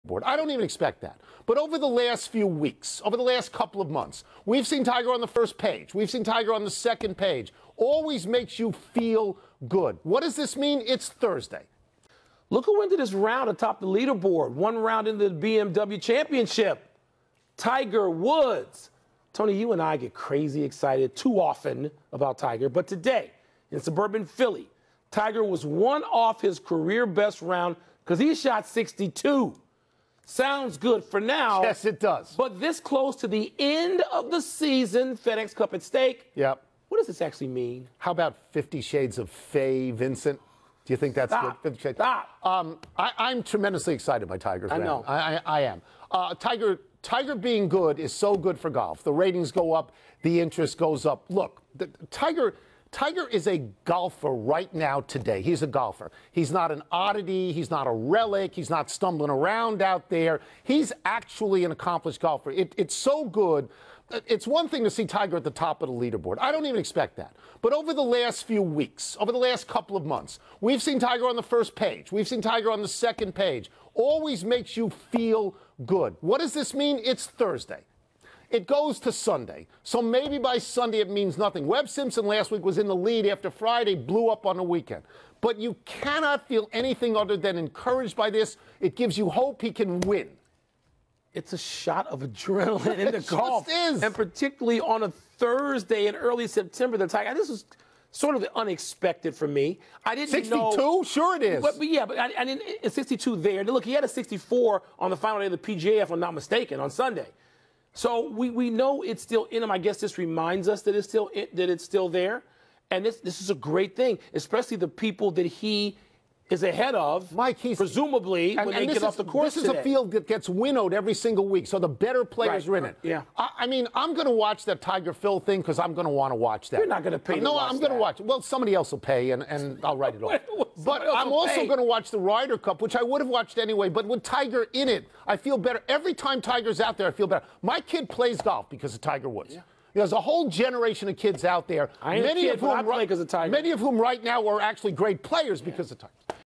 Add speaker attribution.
Speaker 1: board. I don't even expect that. But over the last few weeks, over the last couple of months, we've seen Tiger on the first page. We've seen Tiger on the second page. Always makes you feel good. What does this mean? It's Thursday.
Speaker 2: Look who entered this round atop the leaderboard. One round into the BMW Championship. Tiger Woods. Tony, you and I get crazy excited too often about Tiger, but today in suburban Philly, Tiger was one off his career best round because he shot 62. Sounds good for now.
Speaker 1: Yes, it does.
Speaker 2: But this close to the end of the season, FedEx Cup at stake.
Speaker 1: Yep.
Speaker 2: What does this actually mean?
Speaker 1: How about 50 Shades of Faye, Vincent? Do you think that's good? 50 Shades?
Speaker 2: Stop.
Speaker 1: I'm tremendously excited by Tiger's round.
Speaker 2: I know.
Speaker 1: I am. Tiger being good is so good for golf. The ratings go up. The interest goes up. Look, Tiger is a golfer right now today. He's a golfer. He's not an oddity. He's not a relic. He's not stumbling around out there. He's actually an accomplished golfer. It's so good. It's one thing to see Tiger at the top of the leaderboard. I don't even expect that. But over the last few weeks, over the last couple of months, we've seen Tiger on the first page. We've seen Tiger on the second page. Always makes you feel good. What does this mean? It's Thursday. It goes to Sunday. So maybe by Sunday it means nothing. Webb Simpson last week was in the lead after Friday, blew up on the weekend. But you cannot feel anything other than encouraged by this. It gives you hope he can win.
Speaker 2: It's a shot of adrenaline in the golf.
Speaker 1: It just is.
Speaker 2: And particularly on a Thursday in early September, the Tiger. This was sort of unexpected for me. I didn't
Speaker 1: 62?
Speaker 2: know.
Speaker 1: Sure it is.
Speaker 2: But yeah, but I didn't. In 62 there. Look, he had a 64 on the final day of the PGA, if I'm not mistaken, on Sunday. So we know it's still in him. I guess this reminds us that it's still there. And this is a great thing, especially the people that he is ahead of,
Speaker 1: Mike,
Speaker 2: presumably, when they get off the course
Speaker 1: This is
Speaker 2: today.
Speaker 1: a field that gets winnowed every single week, so the better players are in it.
Speaker 2: Yeah.
Speaker 1: I mean, I'm going to watch that Tiger Phil thing because I'm going to want to watch that.
Speaker 2: You're not going to pay
Speaker 1: No, I'm going to watch it. Well, somebody else will pay, and I'll write it off. But I'm also going to watch the Ryder Cup, which I would have watched anyway, but with Tiger in it, I feel better. Every time Tiger's out there, I feel better. My kid plays golf because of Tiger Woods. Yeah. There's a whole generation of kids out there, many of whom right now are actually great players because of Tiger.